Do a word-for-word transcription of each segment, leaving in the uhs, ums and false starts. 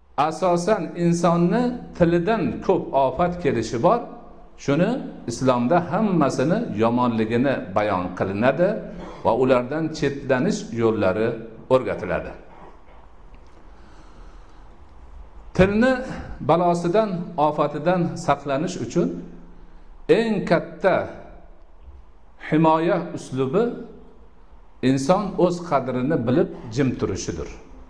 asosan insonni tilidan ko'p ofat kelishi bor. Shuni islomda hammasini yomonligini bayon qilinadi va ulardan chetlanish yo'llari o'rgatiladi. Tilni balosidan, ofatidan saqlanish uchun eng katta himoya uslubi inson o'z qadrini bilib jim turishidir.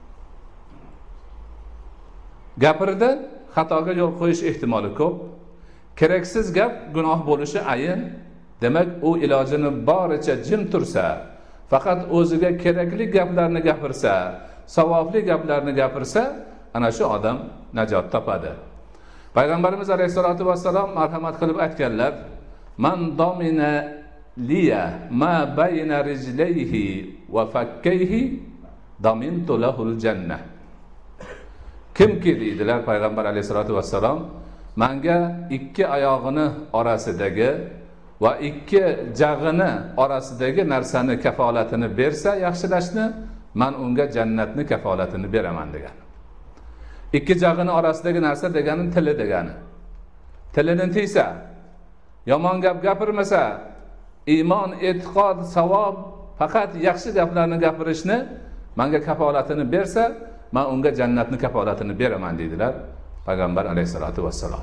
Gapirida xatoga yo'l qo'yish ehtimoli ko'p. Keraksiz gap gunoh bo'lishi ayin. Demak, u ilojini boricha jim tursa, faqat o'ziga kerakli gaplarni gapirsa, savobli gaplarni gapirsa, ana shu odam najot topadi. Payg'ambarimiz alayhisolatu vassalom marhamat qilib aytganlar: "Man domina liya ma bayna rijlayhi va fakkayhi damintu lahul jannah." Kimki deydilar Payg'ambar alayhisolatu vassalom, menga ikki oyog'ini orasidagi va ikki jag'ini orasidagi narsani kafolatini bersa, yaxshilashni, men unga jannatni kafolatini beraman degan. Ikki jag'ini orasidagi narsa degani tili degani. Tilini tiysa, yomon gap gapirmasa, iymon, e'tiqod, savob, faqat yaxshi gaplarni gapirishni menga kafolatini bersa, men unga jannatni kafolatini beraman deydilar Payg'ambar alayhisolatu vassalom.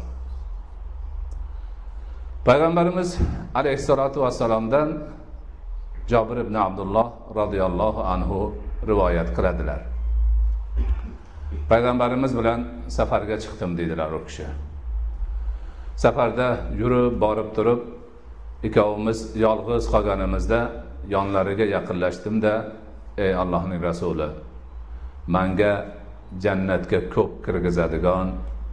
Payg'ambarimiz alayhisolatu vassalomdan Jabir ibn Abdulloh radhiyallohu anhu rivoyat qiladilar. Payg'ambarimiz bilan safarga chiqdim deydilar u kishi. Safarda yurib borib turib, ikkovimiz yolg'iz qolganimizda yonlariga yaqinlashdim-da, ey Allohning rasuli, menga jannatga ko'p kirgizadigan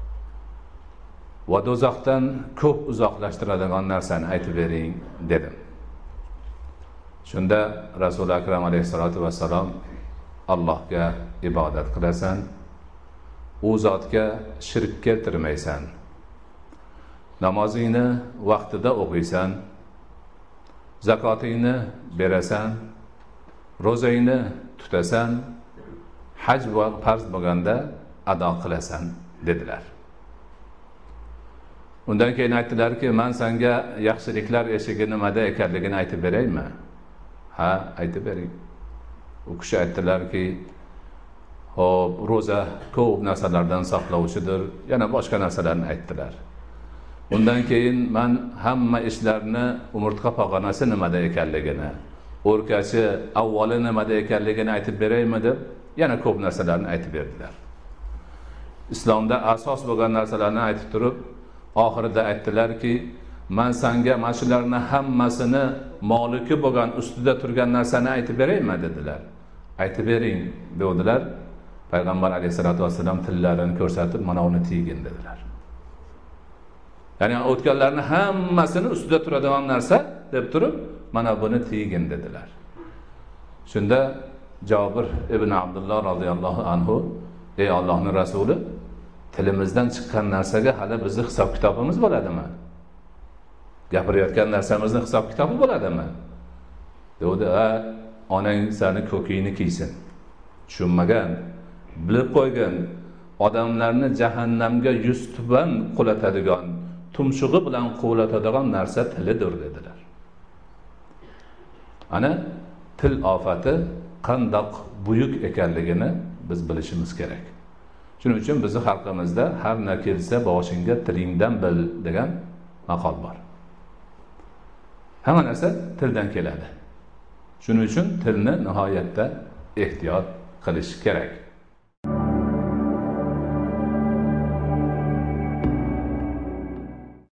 va do'zaxdan ko'p uzoqlashtiradigan narsani aytib bering dedim. Shunda Rasul akram alayhisolatu vassalom: Allohga ibodat qilasan, u zotga shirk keltirmaysan, namozingni vaqtida o'qiysan, zakotingni berasan, ro'zangni tutasan, haj va farz bo'lganda ado qilasan dedilar. Undan keyin aytdilarki, men senga yaxshiliklar eshigi nimada ekanligini aytib beraymi? Ha, aytib bering. U kishi aytdilarki, hop, ro'za ko'p narsalardan saqlovchidir, yana boshqa narsalarni aytdilar. Undan keyin men hamma ishlarni umurtqa pog'onasi nimada ekanligini, o'rkachi avvali nimada ekanligini aytib beraymi deb yana ko'p narsalarni aytib berdilar. Islomda asos bo'lgan narsalarni aytib turib, oxirida aytdilarki, men senga mana shularni hammasini moliki bo'lgan, ustida turgan narsani aytib beraymi dedilar. Aytib bering dedilar. Payg'ambar alayhisolatu vassalam tillarini ko'rsatib, mana uni tiygin dedilar. Ya'ni o'tganlarni hammasini ustida turadigan narsa deb turib, mana buni tiygin dedilar. Shunda Jabir ibn Abdulloh radhiyallohu anhu: ey Allohning rasuli, tilimizdan chiqqan narsaga hali bizning hisob kitobimiz bo'ladimi? Gapirayotgan narsamizning hisob kitobi bo'ladimi? Dedi: "Ha, onang seni ko'kingni kiysin. Tushunmagan, bilib qo'ygan, odamlarni jahannamga yuz tuban qulatadigan, tumshug'i bilan qulatadigan narsa tilidir" dedilar. Ana til ofati qandoq buyuk ekanligini biz bilishimiz kerak. Shuning uchun bizning xalqimizda har nima kelsa boshingga tilingdan bil degan maqol bor. Hamma narsa tildan keladi. Shuning uchun tilni nihoyatda ehtiyot qilish kerak.